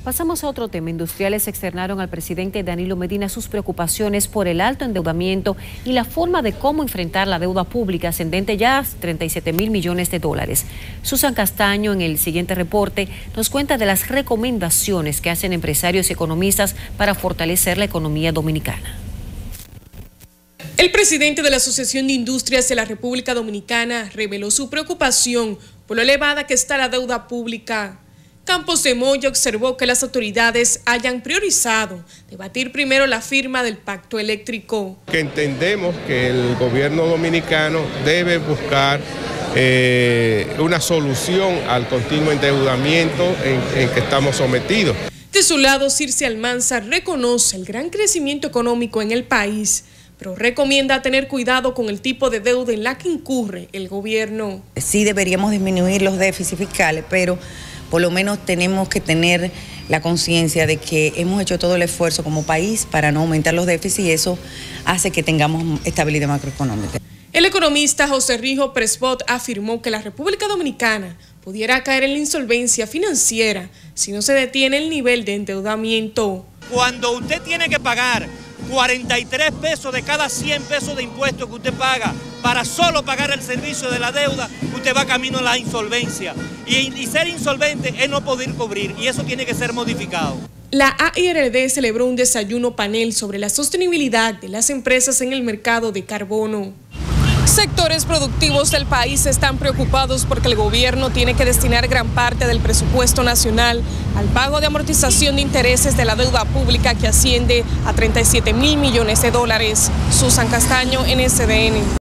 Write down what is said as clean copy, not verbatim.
Pasamos a otro tema. Industriales externaron al presidente Danilo Medina sus preocupaciones por el alto endeudamiento y la forma de cómo enfrentar la deuda pública ascendente ya a 37.000 millones de dólares. Susan Castaño, en el siguiente reporte, nos cuenta de las recomendaciones que hacen empresarios y economistas para fortalecer la economía dominicana. El presidente de la Asociación de Industrias de la República Dominicana reveló su preocupación por lo elevada que está la deuda pública. Campos de Moya observó que las autoridades hayan priorizado debatir primero la firma del pacto eléctrico. Que entendemos que el gobierno dominicano debe buscar una solución al continuo endeudamiento en que estamos sometidos. De su lado, Circe Almanza reconoce el gran crecimiento económico en el país, pero recomienda tener cuidado con el tipo de deuda en la que incurre el gobierno. Sí deberíamos disminuir los déficits fiscales, pero por lo menos tenemos que tener la conciencia de que hemos hecho todo el esfuerzo como país para no aumentar los déficits y eso hace que tengamos estabilidad macroeconómica. El economista José Rijo Presbot afirmó que la República Dominicana pudiera caer en la insolvencia financiera si no se detiene el nivel de endeudamiento. Cuando usted tiene que pagar 43 pesos de cada 100 pesos de impuestos que usted paga para solo pagar el servicio de la deuda, usted va camino a la insolvencia. Y ser insolvente es no poder cubrir, y eso tiene que ser modificado. La AIRD celebró un desayuno panel sobre la sostenibilidad de las empresas en el mercado de carbono. Sectores productivos del país están preocupados porque el gobierno tiene que destinar gran parte del presupuesto nacional al pago de amortización de intereses de la deuda pública que asciende a 37.000 millones de dólares. Susan Castaño, NSDN.